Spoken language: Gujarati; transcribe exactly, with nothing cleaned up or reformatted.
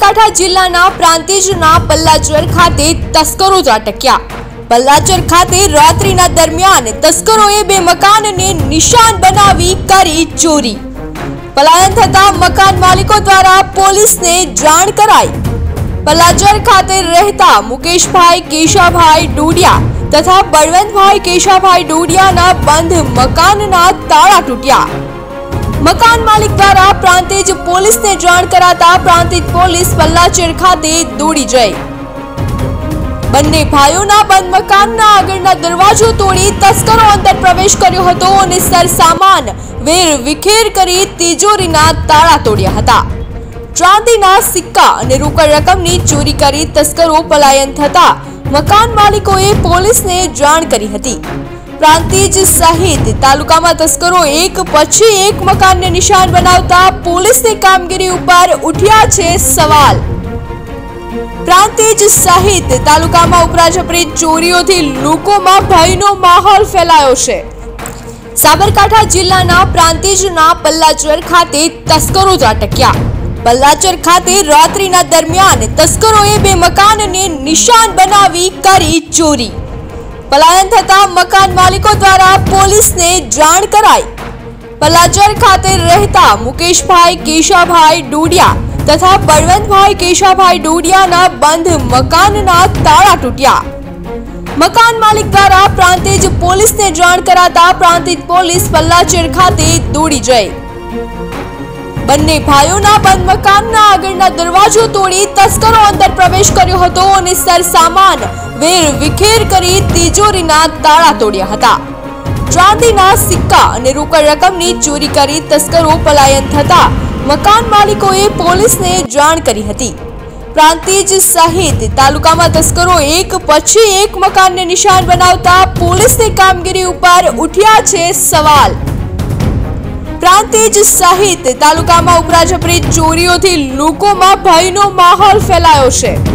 સાબરકાંઠા જિલ્લાના પ્રાંતિજના પલ્લાચર ખાતે તસ્કરો ઝાટક્યા। પલ્લાચર ખાતે રાત્રિના દરમિયાન તસ્કરોએ બે મકાનને નિશાન બનાવી કરી ચોરી। પલાયન થતા મકાન માલિકો દ્વારા પોલીસને જાણ કરાઈ। પલ્લાચર ખાતે રહેતા મુકેશભાઈ કેશાભાઈ ડોડિયા તથા બળવંતભાઈ કેશાભાઈ ડોડિયાના બંધ મકાનના તાળા તૂટ્યા। મકાન માલિક દ્વારા પ્રાંતિજ પોલીસને જાણ કરાતા પ્રાંતિજ પોલીસ પલ્લાચર ખાતે દોડી જઈ બંને ભાઈઓના બંધ મકાનના આગળના દરવાજો તોડી તસ્કરો અંદર પ્રવેશ કર્યો હતો અને સરસામાન વેર વિખેર કરી તિજોરીના તાળા તોડ્યા હતા। ચાંદીના સિક્કા અને રોકડ રકમની ચોરી કરી તસ્કરો પલાયન થતા મકાન માલિકોએ પોલીસને જાણ કરી હતી। પ્રાંતિજ સહિત તાલુકામાં તસ્કરો એક પછી એક મકાનને નિશાન બનાવતા પોલીસની કામગીરી ઉપર ઉઠ્યા છે સવાલ। પ્રાંતિજ સહિત તાલુકામાં ઉપરાજપરી ચોરીઓથી લોકોમાં ભયનો માહોલ ફેલાયો છે। સાબરકાંઠા જિલ્લાના પ્રાંતિજના પલ્લાચર ખાતે તસ્કરો ઝાટક્યા। પલ્લાચર ખાતે રાત્રિના દરમિયાન તસ્કરોએ બે મકાનને નિશાન બનાવી કરી ચોરી। પલાયન થતા મકાન માલિકો દ્વારા પોલીસને જાણ કરાઈ। પલ્લાચર ખાતે રહેતા મુકેશભાઈ કેશાભાઈ ડોડિયા તથા બળવંતભાઈ કેશાભાઈ ડોડિયાના બંધ મકાનના તાળા તૂટ્યા। મકાન માલિક દ્વારા પ્રાંતિજ પોલીસને જાણ કરાતા પ્રાંતિજ પોલીસ પલ્લાચર ખાતે દોડી જઈ બંને ભાઈઓના બંધ મકાનના આગળના દરવાજો તોડી તસ્કરો અંદર પ્રવેશ કર્યો હતો અને સરસામાન વેર વિખેર કરી તિજોરીના તાળા તોડ્યા હતા। ચાંદીના સિક્કા અને રોકડ રકમની ચોરી કરી તસ્કરો પલાયન થતા મકાન માલિકોએ પોલીસને જાણ કરી હતી। પ્રાંતિજ સહિત તાલુકામાં તસ્કરો એક પછી એક મકાનને નિશાન બનાવતા પોલીસની કામગીરી ઉપર ઉઠ્યા છે સવાલ। પ્રાંતિજ સહિત તાલુકામાં ઉપરાજપરી ચોરીઓથી લોકોમાં ભયનો માહોલ ફેલાયો છે।